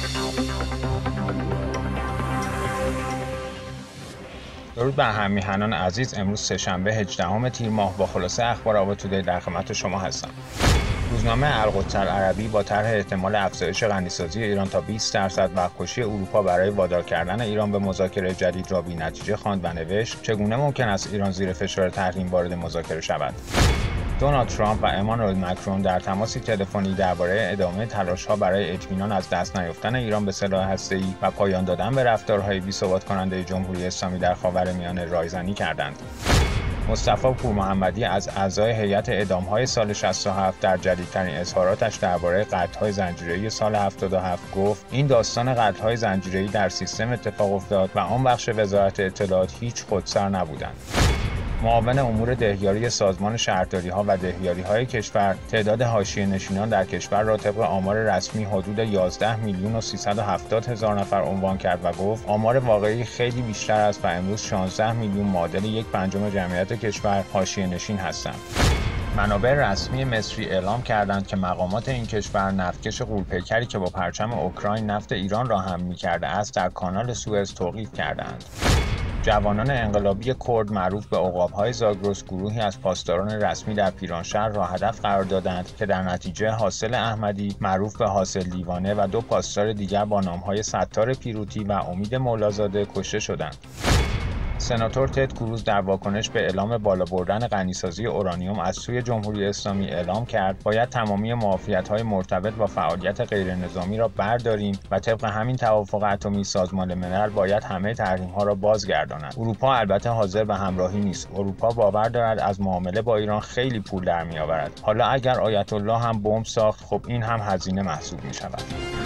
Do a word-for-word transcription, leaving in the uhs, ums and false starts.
درود بر هم میهنان عزیز. امروز سه‌شنبه هجدهم تیر ماه با خلاصه اخبار آب تودی در خدمت شما هستم. روزنامه القدس العربی با طرح احتمال افزایش غنیسازی ایران تا بیست درصد و کشی اروپا برای وادار کردن ایران به مذاکره جدید را بی‌نتیجه خواند و نوشت چگونه ممکن است ایران زیر فشار تحریم وارد مذاکره شود. دونالد ترامپ و امانوئل مکرون در تماسی تلفنی درباره ادامه تلاش‌ها برای اطمینان از دست نیافتن ایران به سلاح هسته‌ای و پایان دادن به رفتارهای بی‌ثبات کننده جمهوری اسلامی در خاورمیانه رایزنی کردند. مصطفی پورمحمدی از اعضای هیئت اعدام‌های سال شصت و هفت در جدیدترین اظهاراتش درباره قتل‌های زنجیره‌ای سال هفتاد و هفت گفت این داستان قتل‌های زنجیره‌ای در سیستم اتفاق افتاد و آن بخش وزارت اطلاعات هیچ خودسر نبودند. معاون امور دهیاری سازمان شهرداری‌ها و دهیاری‌های کشور تعداد حاشیه‌نشینان در کشور را طبق آمار رسمی حدود یازده میلیون و سیصد و هفتاد هزار نفر عنوان کرد و گفت آمار واقعی خیلی بیشتر است و امروز شانزده میلیون معادل یک پنجم جمعیت کشور حاشیه‌نشین هستند. منابع رسمی مصری اعلام کردند که مقامات این کشور نفتکش غول‌پیکری که با پرچم اوکراین نفت ایران را حمل می‌کرده است در کانال سوئز توقیف کردند. جوانان انقلابی کرد معروف به عقاب‌های زاگرس گروهی از پاسداران رسمی در پیرانشهر را هدف قرار دادند که در نتیجه حاصل احمدی معروف به حاصل دیوانه و دو پاسدار دیگر با نام‌های ستار پیروتی و امید مولازاده کشته شدند. سناتور تد کروز در واکنش به اعلام بالا بردن غنیسازی اورانیوم از سوی جمهوری اسلامی اعلام کرد باید تمامی معافیت‌های مرتبط با فعالیت غیرنظامی را برداریم و طبق همین توافق اتمی سازمان ملل باید همه تحریم‌ها را بازگرداند. اروپا البته حاضر به همراهی نیست. اروپا باور دارد از معامله با ایران خیلی پول در می‌آورد. حالا اگر آیت الله هم بمب ساخت خب این هم هزینه محسوب می‌شود.